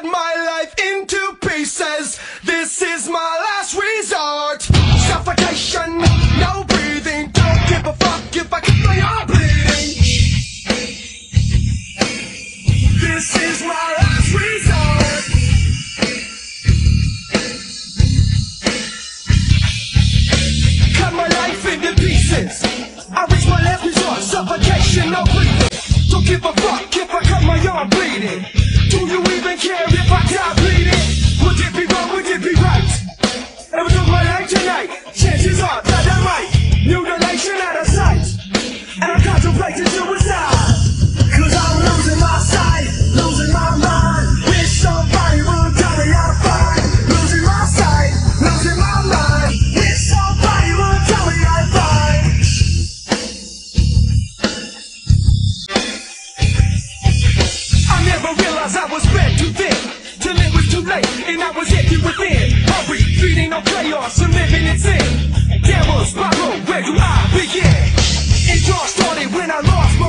my life into pieces. This is my last resort. Suffocation, no breathing. Don't give a fuck if I keep my arm bleeding. This is my last resort. Cut my life into pieces. I reach my last resort. Suffocation, no breathing. Don't give a fuck if I cut my arm bleeding. Do you even care if I die bleeding? Would it be wrong, would it be right? If I took my life tonight, chances are that I might mutilation out of sight. And I'm contemplating suicide. Cause I'm losing my sight, losing my mind. Wish somebody would tell me I'm fine. Losing my sight, losing my mind. Wish somebody would tell me I'm fine. I never realized I was spread too thin, till it was too late and I was empty within. Hungry, feeding on chaos and living in sin. Devil's spiral, where do I begin? It all started when I lost my